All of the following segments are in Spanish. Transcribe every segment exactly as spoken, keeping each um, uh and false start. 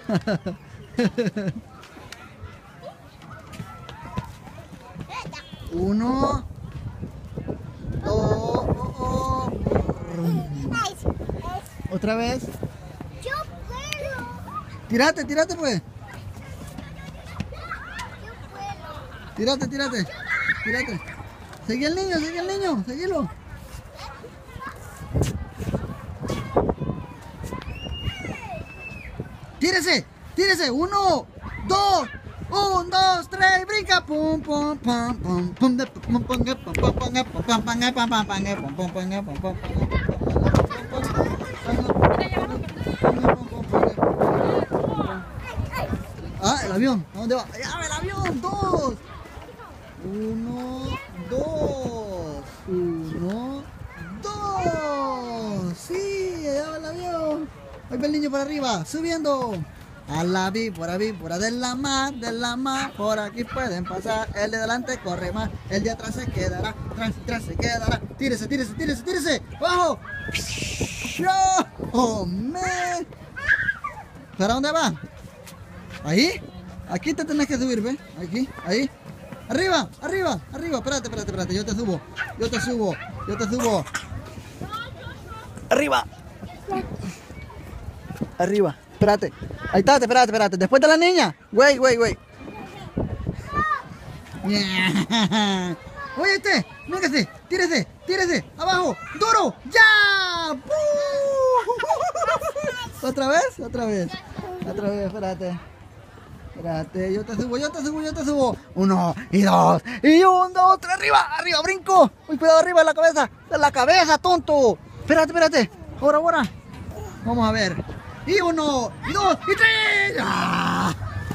Uno, dos, oh, oh. Otra vez. Yo puedo. Tírate, tírate pues. Yo puedo. Tírate, tírate. Tírate. Seguí al niño, seguí al niño, seguilo. Tírese, tírese. Uno, dos, un, dos, tres, brinca. Pum, pum, pum, pum, pum, pum, pum, pum, pum, pum, pum, pum, pum, pum, pum, pum, pum, pum. Ah, el avión. ¿A dónde va? ¡Allá va el avión! ¡Dos! Uno, dos. Uno, dos. Sí, allá va el avión. Ahí va el niño para arriba, subiendo. A la víbora, víbora de la mar, de la mar. Por aquí pueden pasar. El de delante corre más. El de atrás se quedará. Atrás, atrás se quedará. Tírese, tírese, tírese, tírese. ¡Bajo! ¡Oh, man! ¿Para dónde va? ¿Ahí? Aquí te tenés que subir, ¿ves? Aquí, ahí. ¡Arriba! ¡Arriba! ¡Arriba! Espérate, espérate, espérate. Yo te subo. Yo te subo. Yo te subo. ¡Arriba! Arriba. Espérate. Ahí está, espérate, espérate. Después de la niña. Güey, güey, güey. Oye, este. Véngase. Tírese. Tírese. Abajo. Duro. ¡Ya! ¿Otra vez? Otra vez. Otra vez, espérate. Espérate, yo te subo, yo te subo, yo te subo. Uno, y dos, y un, dos, tres, arriba, arriba, brinco. Uy, cuidado, arriba de la cabeza, de la cabeza, tonto. Espérate, espérate. Ahora, ahora. Vamos a ver. Y uno, y dos, y tres. ¡Ah!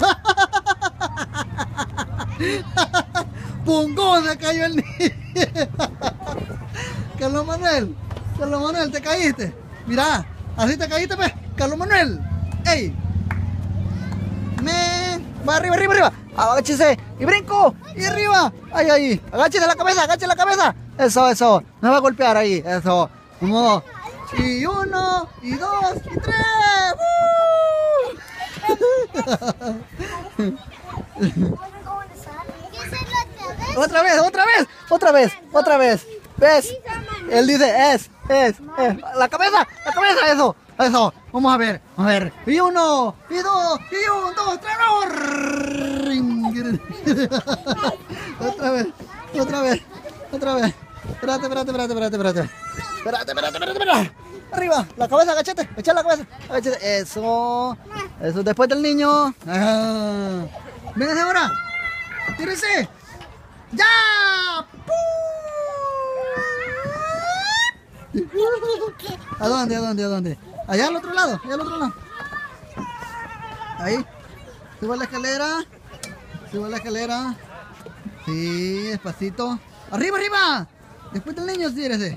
¡Pungón! Se cayó el niño. Carlos Manuel, Carlos Manuel, te caíste. Mira, así te caíste, pues. Carlos Manuel. ¡Ey! Me... Va arriba, arriba, arriba. Agáchese. Y brinco. Y arriba. Ahí, ahí. Agáchese la cabeza, agáchese la cabeza. Eso, eso. Me va a golpear ahí. Eso. Uno. Y uno. Y dos. Y tres. ¡Uh! Otra vez, otra vez. Otra vez, otra vez. ¿Ves? Él dice es, es, es. La cabeza, la cabeza, eso. Eso, vamos a ver, a ver. Y uno, y dos, y un, dos, tres, no. Otra vez, otra vez, otra vez. Espérate, espérate, espérate, espérate, espérate. Espérate, espérate, espérate, espérate. Arriba, la cabeza, agachate, echa la cabeza, agachate. Eso, eso, después del niño. Ah. Véngase ahora. Tírese. ¡Ya! ¿A dónde, a dónde, a dónde? Allá al otro lado, allá al otro lado. Ahí. Suba la escalera. Suba la escalera. Sí, despacito. ¡Arriba, arriba! Después del niño, tírese.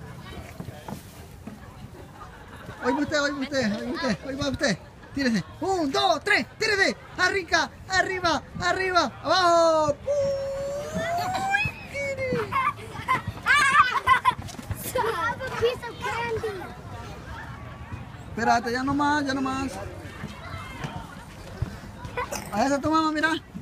Hoy va usted, hoy va usted, hoy va usted, hoy va usted. Tírese. Un, dos, tres, tírese. Arriba, arriba, arriba, abajo. Espérate, ya no más, ya no más. Ahí está tu mamá, mira.